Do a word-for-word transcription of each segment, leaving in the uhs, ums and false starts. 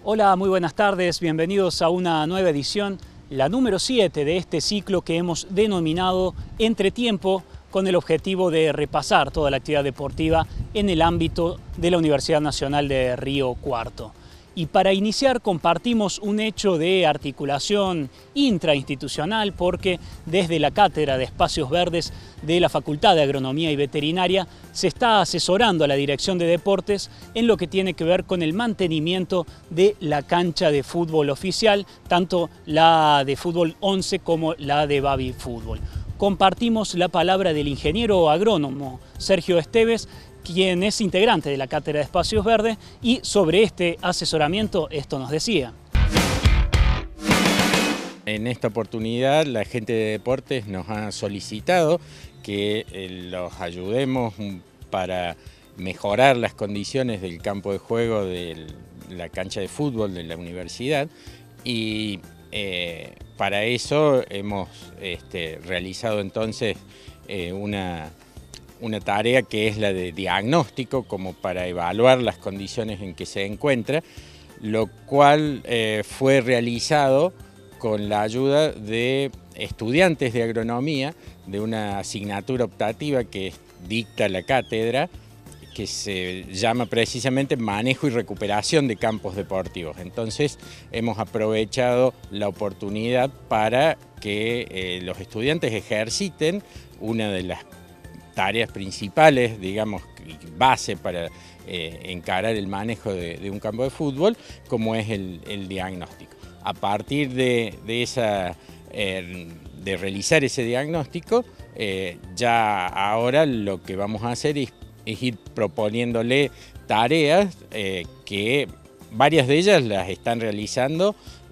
Hola, muy buenas tardes, bienvenidos a una nueva edición, la número siete de este ciclo que hemos denominado Entretiempo, con el objetivo de repasar toda la actividad deportiva en el ámbito de la Universidad Nacional de Río Cuarto. Y para iniciar compartimos un hecho de articulación intrainstitucional porque desde la Cátedra de Espacios Verdes de la Facultad de Agronomía y Veterinaria se está asesorando a la Dirección de Deportes en lo que tiene que ver con el mantenimiento de la cancha de fútbol oficial, tanto la de fútbol once como la de Baby Fútbol. Compartimos la palabra del ingeniero agrónomo Sergio Esteves, quien es integrante de la Cátedra de Espacios Verdes, y sobre este asesoramiento esto nos decía. En esta oportunidad la gente de deportes nos ha solicitado que los ayudemos para mejorar las condiciones del campo de juego de la cancha de fútbol de la universidad, y eh, para eso hemos este, realizado entonces eh, una... una tarea que es la de diagnóstico, como para evaluar las condiciones en que se encuentra, lo cual eh, fue realizado con la ayuda de estudiantes de agronomía de una asignatura optativa que dicta la cátedra, que se llama precisamente Manejo y Recuperación de Campos Deportivos. Entonces hemos aprovechado la oportunidad para que eh, los estudiantes ejerciten una de las tareas principales, digamos, base para eh, encarar el manejo de, de un campo de fútbol, como es el, el diagnóstico. A partir de, de, esa, eh, de realizar ese diagnóstico, eh, ya ahora lo que vamos a hacer es, es ir proponiéndole tareas eh, que varias de ellas las están realizando,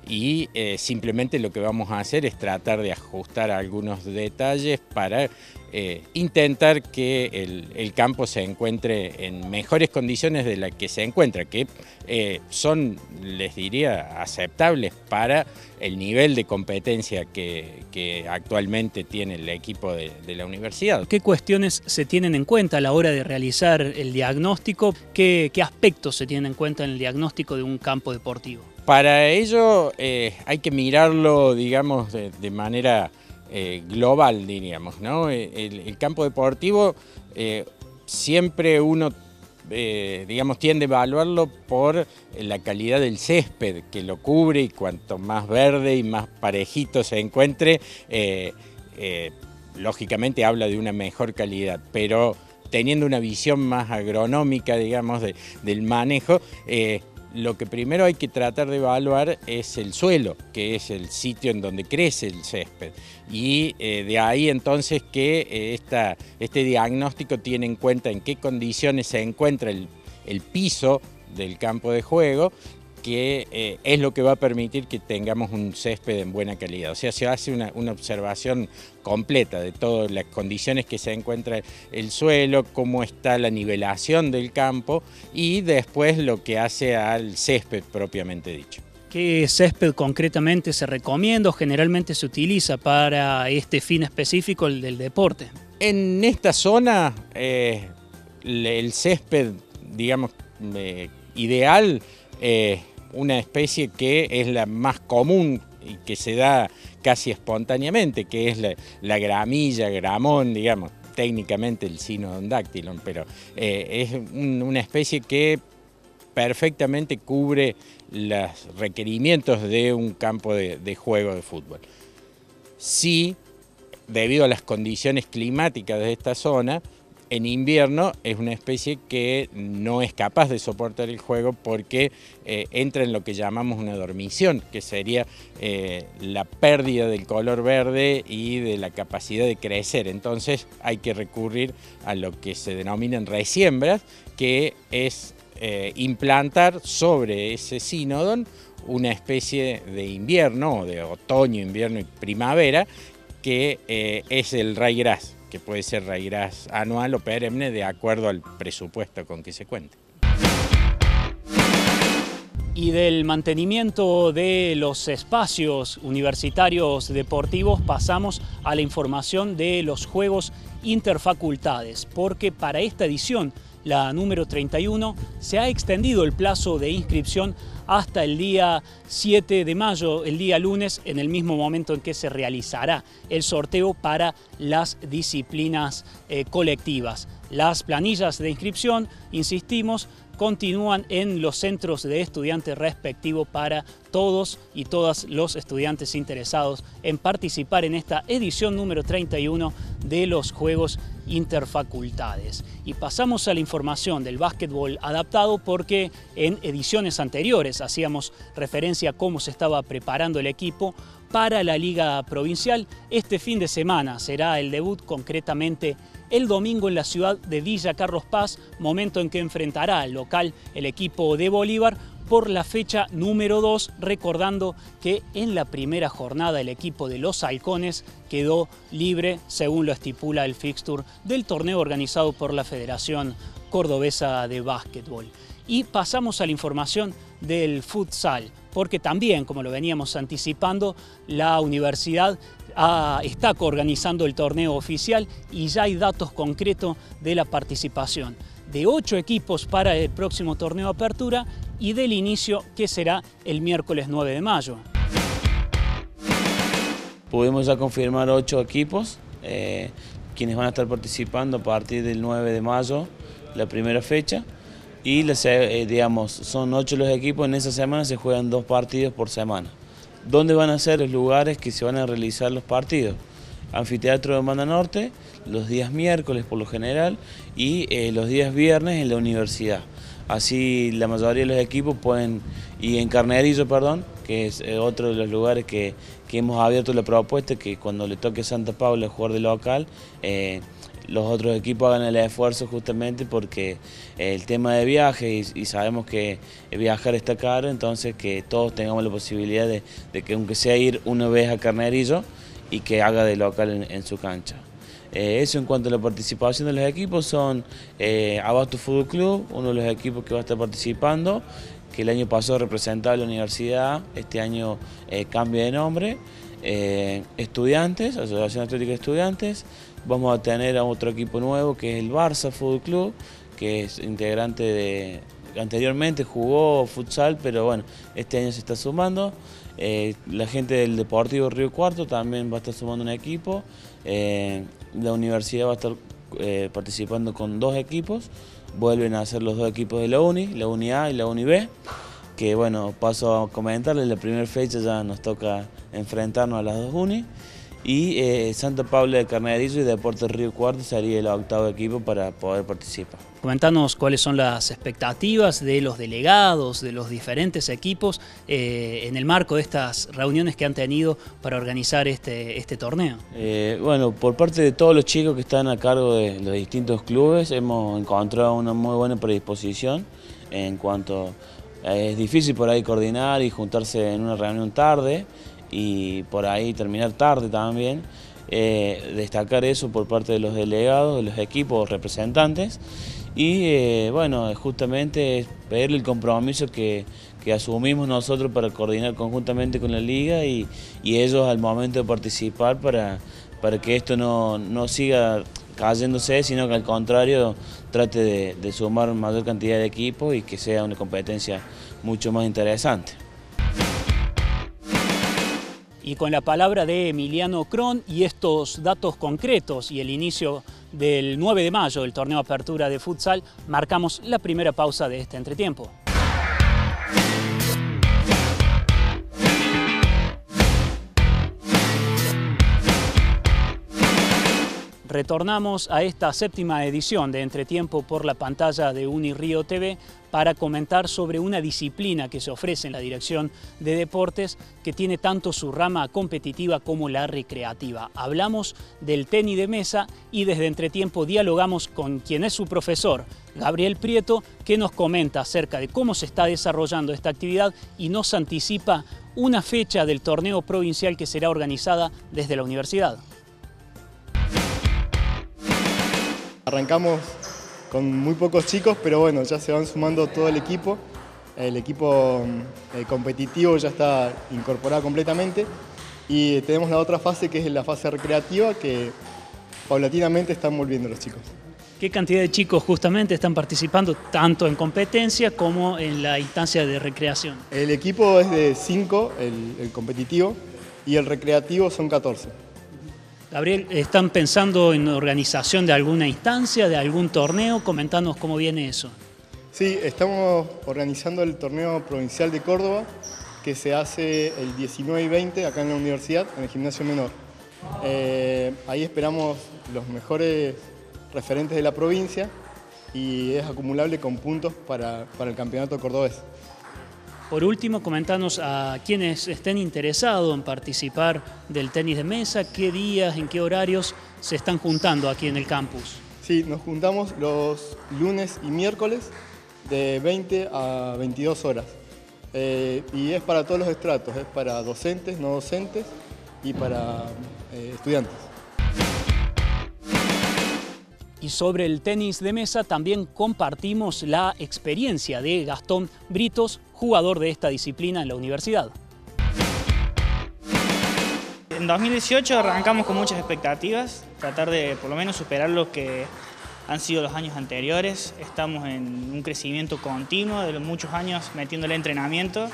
y eh, simplemente lo que vamos a hacer es tratar de ajustar algunos detalles para eh, intentar que el, el campo se encuentre en mejores condiciones de las que se encuentra, que eh, son, les diría, aceptables para el nivel de competencia que, que actualmente tiene el equipo de, de la universidad. ¿Qué cuestiones se tienen en cuenta a la hora de realizar el diagnóstico? ¿Qué, qué aspectos se tienen en cuenta en el diagnóstico de un campo deportivo? Para ello eh, hay que mirarlo, digamos, de, de manera eh, global, diríamos, ¿no? El, el campo deportivo eh, siempre uno, eh, digamos, tiende a evaluarlo por la calidad del césped que lo cubre, y cuanto más verde y más parejito se encuentre, eh, eh, lógicamente habla de una mejor calidad, pero teniendo una visión más agronómica, digamos, de, del manejo, eh, lo que primero hay que tratar de evaluar es el suelo, que es el sitio en donde crece el césped. Y eh, de ahí entonces que eh, esta, este diagnóstico tiene en cuenta en qué condiciones se encuentra el, el piso del campo de juego, que eh, es lo que va a permitir que tengamos un césped en buena calidad. O sea, se hace una, una observación completa de todas las condiciones que se encuentra el suelo, cómo está la nivelación del campo, y después lo que hace al césped propiamente dicho. ¿Qué césped concretamente se recomienda o generalmente se utiliza para este fin específico, el del deporte? En esta zona, eh, el césped, digamos, eh, ideal, eh, una especie que es la más común y que se da casi espontáneamente, que es la, la gramilla, gramón, digamos, técnicamente el Cynodon-dactylon, pero eh, es un, una especie que perfectamente cubre los requerimientos de un campo de, de juego de fútbol. Sí, debido a las condiciones climáticas de esta zona, en invierno es una especie que no es capaz de soportar el juego porque eh, entra en lo que llamamos una dormición, que sería eh, la pérdida del color verde y de la capacidad de crecer. Entonces hay que recurrir a lo que se denominan resiembras, que es eh, implantar sobre ese Cynodon una especie de invierno, o de otoño, invierno y primavera, que eh, es el ryegrass, que puede ser ryegrass anual o perenne de acuerdo al presupuesto con que se cuente. Y del mantenimiento de los espacios universitarios deportivos pasamos a la información de los Juegos Interfacultades, porque para esta edición, la número treinta y uno, se ha extendido el plazo de inscripción hasta el día siete de mayo, el día lunes, en el mismo momento en que se realizará el sorteo para las disciplinas eh, colectivas. Las planillas de inscripción, insistimos, continúan en los centros de estudiantes respectivos para todos y todas los estudiantes interesados en participar en esta edición número treinta y uno de los Juegos Interfacultades. Y pasamos a la información del básquetbol adaptado porque en ediciones anteriores hacíamos referencia a cómo se estaba preparando el equipo para la Liga Provincial. Este fin de semana será el debut, concretamente el domingo en la ciudad de Villa Carlos Paz, momento en que enfrentará al local el equipo de Bolívar por la fecha número dos, recordando que en la primera jornada el equipo de los Halcones quedó libre, según lo estipula el fixture del torneo organizado por la Federación Cordobesa de Básquetbol. Y pasamos a la información del futsal, porque también, como lo veníamos anticipando, la universidad ah, está coorganizando el torneo oficial y ya hay datos concretos de la participación de ocho equipos para el próximo torneo Apertura y del inicio que será el miércoles nueve de mayo. Pudimos ya confirmar ocho equipos, eh, quienes van a estar participando a partir del nueve de mayo, la primera fecha. Y les, eh, digamos, son ocho los equipos, en esa semana se juegan dos partidos por semana. ¿Dónde van a ser los lugares que se van a realizar los partidos? Anfiteatro de Banda Norte, los días miércoles por lo general, y eh, los días viernes en la universidad. Así la mayoría de los equipos pueden, y en Carnerillo, perdón, que es eh, otro de los lugares que, que hemos abierto la propuesta, que cuando le toque a Santa Paula jugar de local, eh, los otros equipos hagan el esfuerzo justamente porque el tema de viaje y, y sabemos que viajar está caro, entonces que todos tengamos la posibilidad de, de que aunque sea ir una vez a Carnerillo y que haga de local en, en su cancha. Eh, eso en cuanto a la participación de los equipos, son eh, Abasto Fútbol Club, uno de los equipos que va a estar participando, que el año pasado representaba a la universidad, este año eh, cambia de nombre. Eh, estudiantes, Asociación Atlética de Estudiantes, vamos a tener a otro equipo nuevo que es el Barça Fútbol Club, que es integrante de, anteriormente jugó futsal, pero bueno, este año se está sumando. Eh, la gente del Deportivo Río Cuarto también va a estar sumando un equipo. Eh, la universidad va a estar eh, participando con dos equipos, vuelven a ser los dos equipos de la Uni, la Uni A y la Uni B, que bueno, paso a comentarles, la primera fecha ya nos toca enfrentarnos a las dos Uni, y eh, Santa Paula de Carnerillo y Deportes Río Cuarto sería el octavo equipo para poder participar. Comentanos cuáles son las expectativas de los delegados, de los diferentes equipos, eh, en el marco de estas reuniones que han tenido para organizar este, este torneo. Eh, bueno, por parte de todos los chicos que están a cargo de los distintos clubes, hemos encontrado una muy buena predisposición en cuanto a, es difícil por ahí coordinar y juntarse en una reunión tarde, y por ahí terminar tarde también. Eh, destacar eso por parte de los delegados, de los equipos representantes, y eh, bueno, justamente es pedirle el compromiso que, que asumimos nosotros para coordinar conjuntamente con la liga y, y ellos al momento de participar para, para que esto no, no siga cayéndose, sino que al contrario trate de, de sumar mayor cantidad de equipos y que sea una competencia mucho más interesante. Y con la palabra de Emiliano Cron y estos datos concretos y el inicio del nueve de mayo del torneo Apertura de Futsal, marcamos la primera pausa de este entretiempo. Retornamos a esta séptima edición de Entretiempo por la pantalla de Unirío T V para comentar sobre una disciplina que se ofrece en la Dirección de Deportes que tiene tanto su rama competitiva como la recreativa. Hablamos del tenis de mesa y desde Entretiempo dialogamos con quien es su profesor, Gabriel Prieto, que nos comenta acerca de cómo se está desarrollando esta actividad y nos anticipa una fecha del torneo provincial que será organizada desde la universidad. Arrancamos con muy pocos chicos, pero bueno, ya se van sumando todo el equipo. El equipo eh, competitivo ya está incorporado completamente. Y tenemos la otra fase, que es la fase recreativa, que paulatinamente están volviendo los chicos. ¿Qué cantidad de chicos justamente están participando tanto en competencia como en la instancia de recreación? El equipo es de cinco, el, el competitivo, y el recreativo son catorce. Gabriel, ¿están pensando en organización de alguna instancia, de algún torneo? Comentanos cómo viene eso. Sí, estamos organizando el torneo provincial de Córdoba, que se hace el diecinueve y veinte acá en la universidad, en el gimnasio menor. Eh, ahí esperamos los mejores referentes de la provincia y es acumulable con puntos para, para el campeonato cordobés. Por último, comentanos a quienes estén interesados en participar del tenis de mesa, qué días, en qué horarios se están juntando aquí en el campus. Sí, nos juntamos los lunes y miércoles de veinte a veintidós horas. Eh, y es para todos los estratos, es para docentes, no docentes y para eh, estudiantes. Y sobre el tenis de mesa también compartimos la experiencia de Gastón Britos, jugador de esta disciplina en la universidad. En dos mil dieciocho arrancamos con muchas expectativas, tratar de por lo menos superar lo que han sido los años anteriores. Estamos en un crecimiento continuo de los muchos años metiéndole entrenamiento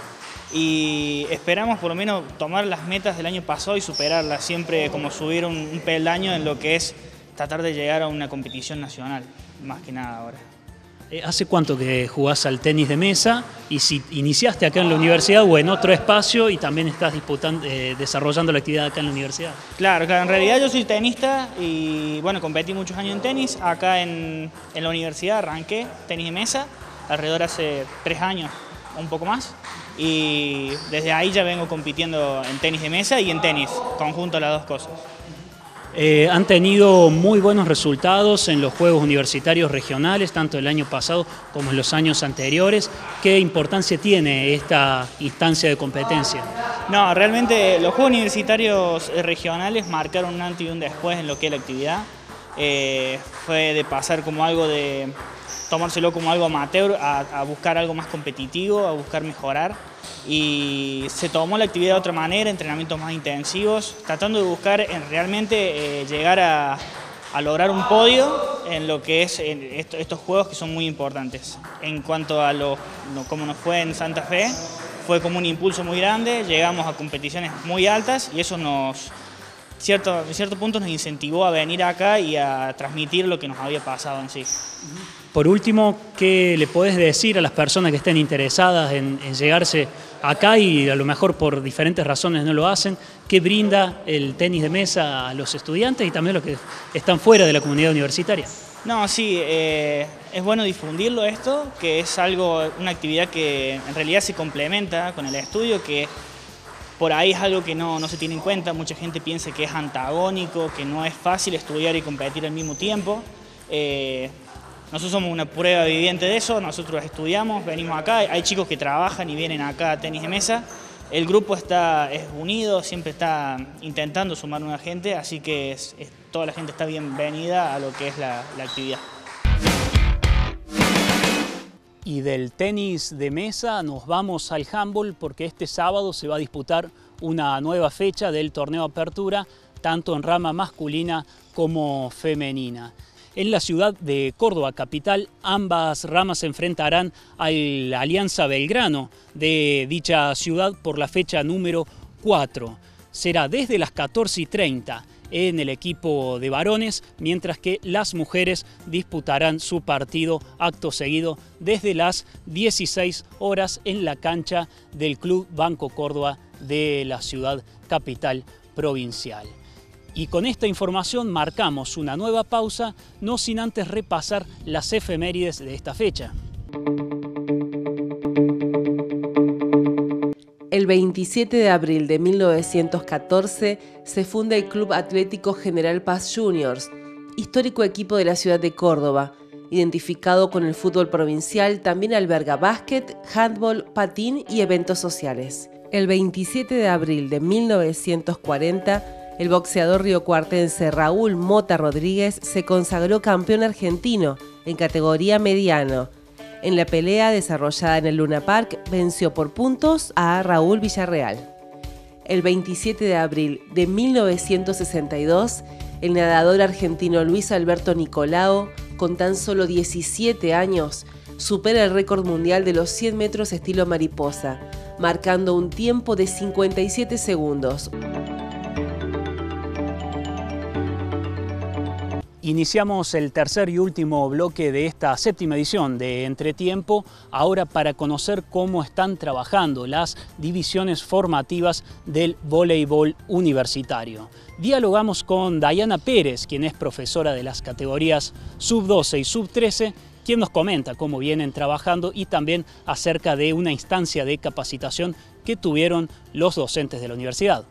y esperamos por lo menos tomar las metas del año pasado y superarlas, siempre como subir un, un peldaño en lo que es tratar de llegar a una competición nacional, más que nada ahora. ¿Hace cuánto que jugás al tenis de mesa? Y si iniciaste acá en la universidad o en otro espacio y también estás disputando, eh, desarrollando la actividad acá en la universidad. Claro, claro, en realidad yo soy tenista y bueno, competí muchos años en tenis. Acá en, en la universidad arranqué tenis de mesa, alrededor hace tres años, un poco más. Y desde ahí ya vengo compitiendo en tenis de mesa y en tenis, conjunto las dos cosas. Eh, han tenido muy buenos resultados en los Juegos Universitarios Regionales, tanto el año pasado como en los años anteriores. ¿Qué importancia tiene esta instancia de competencia? No, realmente los Juegos Universitarios Regionales marcaron un antes y un después en lo que es la actividad. Eh, fue de pasar como algo de tomárselo como algo amateur a, a buscar algo más competitivo, a buscar mejorar. Y se tomó la actividad de otra manera, entrenamientos más intensivos, tratando de buscar en realmente eh, llegar a, a lograr un podio en lo que es en esto, estos juegos que son muy importantes. En cuanto a lo, lo, cómo nos fue en Santa Fe, fue como un impulso muy grande, llegamos a competiciones muy altas y eso nos, cierto, en cierto punto nos incentivó a venir acá y a transmitir lo que nos había pasado en sí. Por último, ¿qué le podés decir a las personas que estén interesadas en, en llegarse acá y a lo mejor por diferentes razones no lo hacen? ¿Qué brinda el tenis de mesa a los estudiantes y también a los que están fuera de la comunidad universitaria? No, sí, eh, es bueno difundirlo esto, que es algo, una actividad que en realidad se complementa con el estudio, que por ahí es algo que no, no se tiene en cuenta. Mucha gente piensa que es antagónico, que no es fácil estudiar y competir al mismo tiempo. Eh, Nosotros somos una prueba viviente de eso, nosotros estudiamos, venimos acá, hay chicos que trabajan y vienen acá a tenis de mesa. El grupo está, es unido, siempre está intentando sumar nueva gente, así que es, es, toda la gente está bienvenida a lo que es la, la actividad. Y del tenis de mesa nos vamos al handball porque este sábado se va a disputar una nueva fecha del torneo Apertura, tanto en rama masculina como femenina. En la ciudad de Córdoba, capital, ambas ramas se enfrentarán a la Alianza Belgrano de dicha ciudad por la fecha número cuatro. Será desde las catorce y treinta en el equipo de varones, mientras que las mujeres disputarán su partido acto seguido desde las dieciséis horas en la cancha del Club Banco Córdoba de la ciudad capital provincial. Y con esta información marcamos una nueva pausa, no sin antes repasar las efemérides de esta fecha. El veintisiete de abril de mil novecientos catorce se funda el Club Atlético General Paz Juniors, histórico equipo de la ciudad de Córdoba. Identificado con el fútbol provincial, también alberga básquet, handball, patín y eventos sociales. El veintisiete de abril de mil novecientos cuarenta, el boxeador riocuartense Raúl Mota Rodríguez se consagró campeón argentino en categoría mediano. En la pelea desarrollada en el Luna Park, venció por puntos a Raúl Villarreal. El veintisiete de abril de mil novecientos sesenta y dos, el nadador argentino Luis Alberto Nicolao con tan solo diecisiete años, supera el récord mundial de los cien metros estilo mariposa, marcando un tiempo de cincuenta y siete segundos. Iniciamos el tercer y último bloque de esta séptima edición de Entretiempo, ahora para conocer cómo están trabajando las divisiones formativas del voleibol universitario. Dialogamos con Dayana Pérez, quien es profesora de las categorías sub doce y sub trece, quien nos comenta cómo vienen trabajando y también acerca de una instancia de capacitación que tuvieron los docentes de la universidad.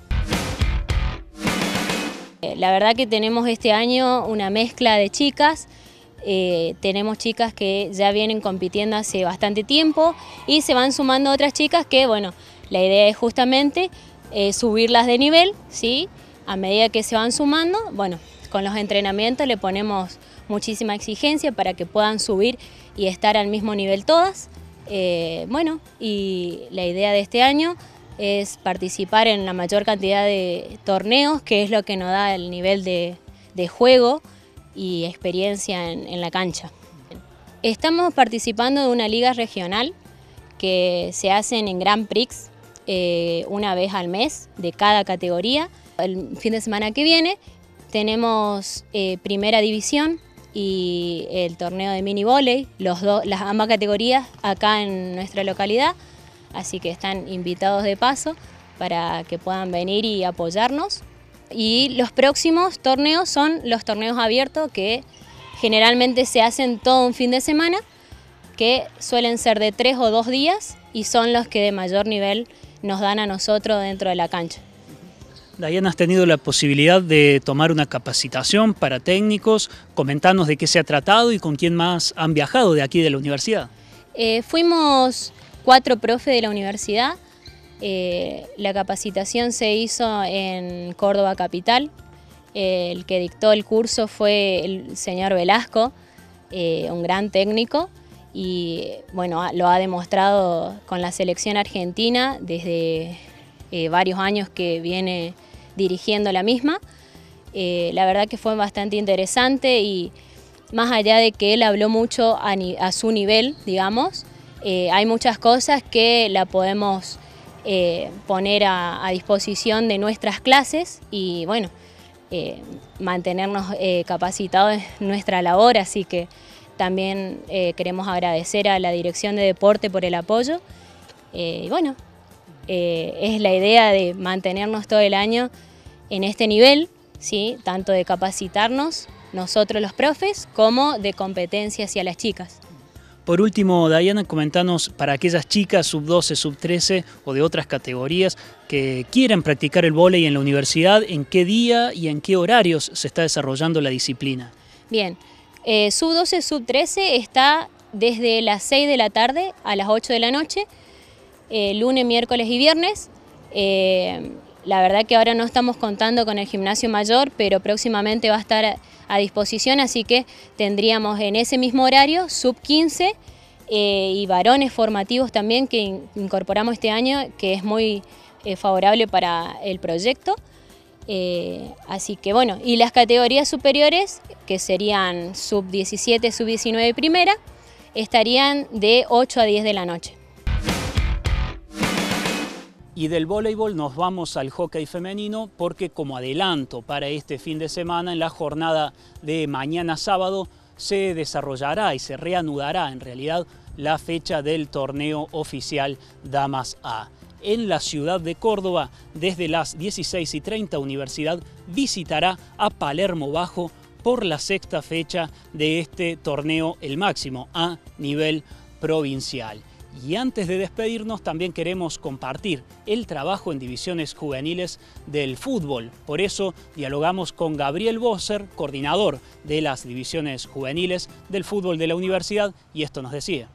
La verdad que tenemos este año una mezcla de chicas, eh, tenemos chicas que ya vienen compitiendo hace bastante tiempo y se van sumando otras chicas que, bueno, la idea es justamente eh, subirlas de nivel, ¿sí? A medida que se van sumando, bueno, con los entrenamientos le ponemos muchísima exigencia para que puedan subir y estar al mismo nivel todas. Eh, bueno, y la idea de este año es participar en la mayor cantidad de torneos, que es lo que nos da el nivel de, de juego y experiencia en, en la cancha. Estamos participando de una liga regional que se hacen en Grand Prix eh, una vez al mes de cada categoría. El fin de semana que viene tenemos eh, primera división y el torneo de mini volei, los dos, las ambas categorías acá en nuestra localidad. Así que están invitados de paso para que puedan venir y apoyarnos. Y los próximos torneos son los torneos abiertos, que generalmente se hacen todo un fin de semana, que suelen ser de tres o dos días y son los que de mayor nivel nos dan a nosotros dentro de la cancha. Dayana, ¿has tenido la posibilidad de tomar una capacitación para técnicos? Comentanos de qué se ha tratado y con quién más han viajado de aquí de la universidad. Eh, fuimos cuatro profes de la universidad. Eh, la capacitación se hizo en Córdoba capital. Eh, el que dictó el curso fue el señor Velasco, eh, un gran técnico, y bueno, lo ha demostrado con la selección argentina desde eh, varios años que viene dirigiendo la misma. Eh, la verdad que fue bastante interesante y más allá de que él habló mucho a, a su nivel, digamos, Eh, hay muchas cosas que la podemos eh, poner a, a disposición de nuestras clases y bueno, eh, mantenernos eh, capacitados en nuestra labor, así que también eh, queremos agradecer a la Dirección de Deporte por el apoyo eh, y bueno, eh, es la idea de mantenernos todo el año en este nivel, ¿sí? Tanto de capacitarnos nosotros los profes como de competencia hacia las chicas. Por último, Dayana, comentanos para aquellas chicas sub doce, sub trece o de otras categorías que quieran practicar el vóley en la universidad, ¿en qué día y en qué horarios se está desarrollando la disciplina? Bien, eh, sub doce, sub trece está desde las seis de la tarde a las ocho de la noche, eh, lunes, miércoles y viernes. Eh, la verdad que ahora no estamos contando con el gimnasio mayor, pero próximamente va a estar a, a disposición, así que tendríamos en ese mismo horario sub quince eh, y varones formativos también que in, incorporamos este año, que es muy eh, favorable para el proyecto. Eh, así que bueno, y las categorías superiores, que serían sub diecisiete, sub diecinueve y primera, estarían de ocho a diez de la noche. Y del voleibol nos vamos al hockey femenino porque como adelanto para este fin de semana, en la jornada de mañana sábado se desarrollará y se reanudará en realidad la fecha del torneo oficial Damas A. En la ciudad de Córdoba, desde las dieciséis y treinta, Universidad visitará a Palermo Bajo por la sexta fecha de este torneo, el máximo a nivel provincial. Y antes de despedirnos también queremos compartir el trabajo en divisiones juveniles del fútbol. Por eso dialogamos con Gabriel Bosser, coordinador de las divisiones juveniles del fútbol de la universidad, y esto nos decía.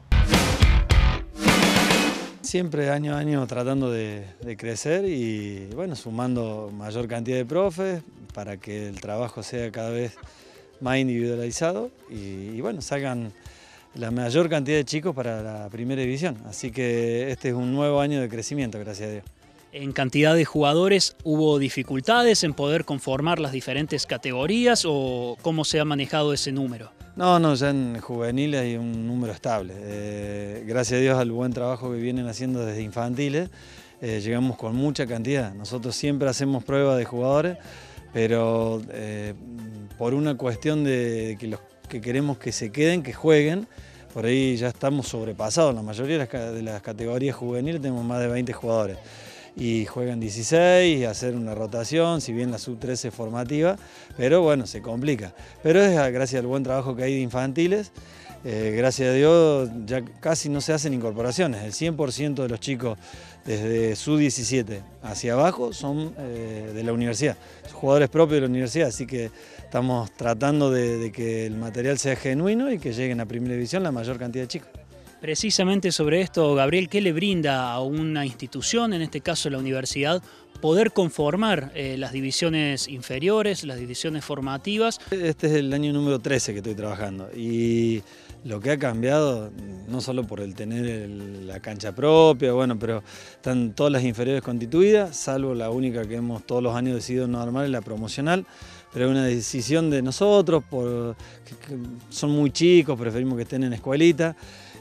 Siempre año a año tratando de, de crecer y bueno, sumando mayor cantidad de profes para que el trabajo sea cada vez más individualizado y, y bueno, salgan la mayor cantidad de chicos para la primera división. Así que este es un nuevo año de crecimiento, gracias a Dios. En cantidad de jugadores, ¿hubo dificultades en poder conformar las diferentes categorías o cómo se ha manejado ese número? No, no, ya en juveniles hay un número estable. Eh, gracias a Dios al buen trabajo que vienen haciendo desde infantiles, eh, llegamos con mucha cantidad. Nosotros siempre hacemos pruebas de jugadores, pero eh, por una cuestión de que los que queremos que se queden, que jueguen, por ahí ya estamos sobrepasados. La mayoría de las, de las categorías juveniles tenemos más de veinte jugadores. Y juegan dieciséis, hacer una rotación, si bien la sub trece es formativa, pero bueno, se complica. Pero es gracias al buen trabajo que hay de infantiles, eh, gracias a Dios ya casi no se hacen incorporaciones. El cien por ciento de los chicos desde sub diecisiete hacia abajo son eh, de la universidad, son jugadores propios de la universidad, así que estamos tratando de, de que el material sea genuino y que lleguen a primera división la mayor cantidad de chicos. Precisamente sobre esto, Gabriel, ¿qué le brinda a una institución, en este caso la universidad, poder conformar eh, las divisiones inferiores, las divisiones formativas? Este es el año número trece que estoy trabajando y lo que ha cambiado, no solo por el tener el, la cancha propia, bueno, pero están todas las inferiores constituidas, salvo la única que hemos todos los años decidido no armar, es la promocional, pero es una decisión de nosotros, por, que, que son muy chicos, preferimos que estén en escuelita.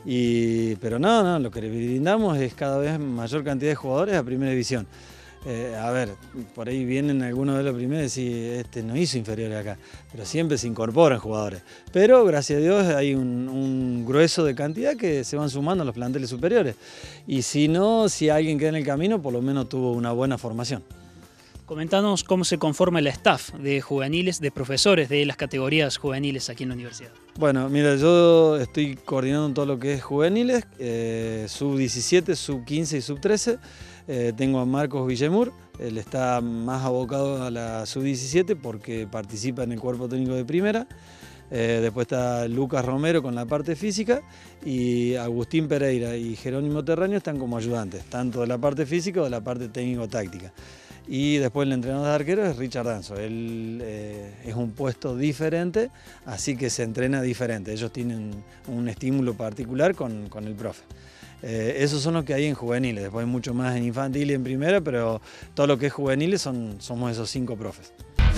Y, pero no, no, lo que le brindamos es cada vez mayor cantidad de jugadores a primera división. Eh, a ver, por ahí vienen algunos de los primeros y decir, este no hizo inferiores acá, pero siempre se incorporan jugadores. Pero gracias a Dios hay un, un grueso de cantidad que se van sumando a los planteles superiores. Y si no, si alguien queda en el camino, por lo menos tuvo una buena formación. Comentanos cómo se conforma el staff de juveniles, de profesores de las categorías juveniles aquí en la universidad. Bueno, mira, yo estoy coordinando todo lo que es juveniles, eh, sub diecisiete, sub quince y sub trece. Eh, tengo a Marcos Villemur, él está más abocado a la sub diecisiete porque participa en el cuerpo técnico de primera. Eh, después está Lucas Romero con la parte física y Agustín Pereira y Jerónimo Terraño están como ayudantes, tanto de la parte física o de la parte técnico-táctica. Y después el entrenador de arqueros es Richard Danzo, él eh, es un puesto diferente, así que se entrena diferente, ellos tienen un estímulo particular con, con el profe. Eh, esos son los que hay en juveniles, después hay mucho más en infantil y en primera, pero todo lo que es juveniles son, somos esos cinco profes.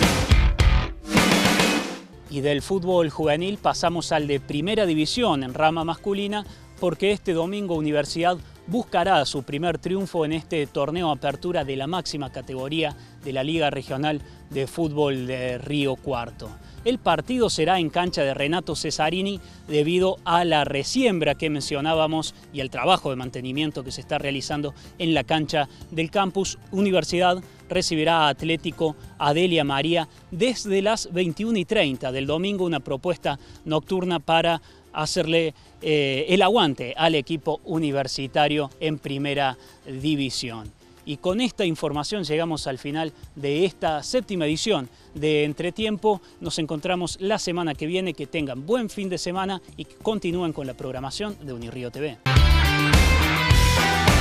Y del fútbol juvenil pasamos al de primera división en rama masculina, porque este domingo Universidad buscará su primer triunfo en este torneo apertura de la máxima categoría de la Liga Regional de Fútbol de Río Cuarto. El partido será en cancha de Renato Cesarini debido a la resiembra que mencionábamos y el trabajo de mantenimiento que se está realizando en la cancha del campus. Universidad recibirá a Atlético Adelia María desde las veintiuna y treinta del domingo, una propuesta nocturna para hacerle eh, el aguante al equipo universitario en primera división. Y con esta información llegamos al final de esta séptima edición de Entretiempo. Nos encontramos la semana que viene. Que tengan buen fin de semana y que continúen con la programación de Unirrío T V.